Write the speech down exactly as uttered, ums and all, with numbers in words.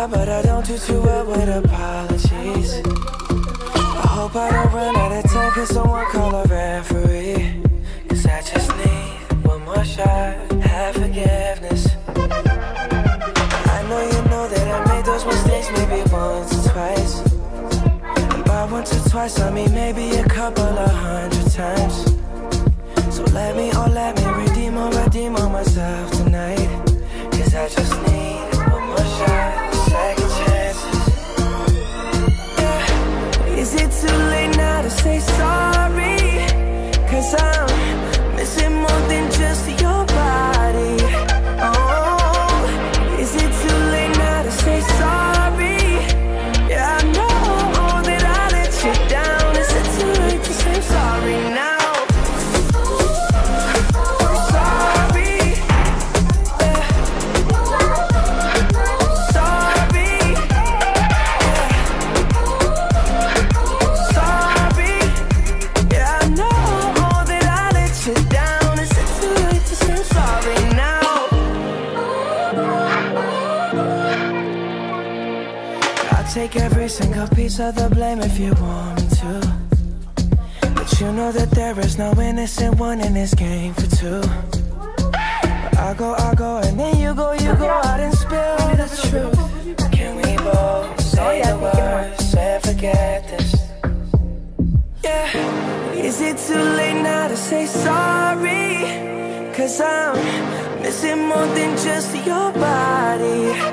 lot, but I don't do too well with apologies. I hope I don't run out of time, cause someone call a referee. Cause I just need one more shot, have forgiveness. I know you know that I made those mistakes maybe once or twice. And by once or twice I mean maybe a couple of hundred times. So let me, oh let me redeem or redeem on myself tonight. Cause I just need one more shot, second chances. Yeah. Is it too late now to say sorry? Cause I'm missing more than just your body. Oh, is it too late now to say sorry? Yeah, I know that I let you down. Is it too late to say sorry now? Take every single piece of the blame if you want me to. But you know that there is no innocent one in this game for two. But I go, I go, and then you go, you go out and spill the truth. Can we both say the words, say forget this? Yeah. Is it too late now to say sorry? Cause I'm missing more than just your body.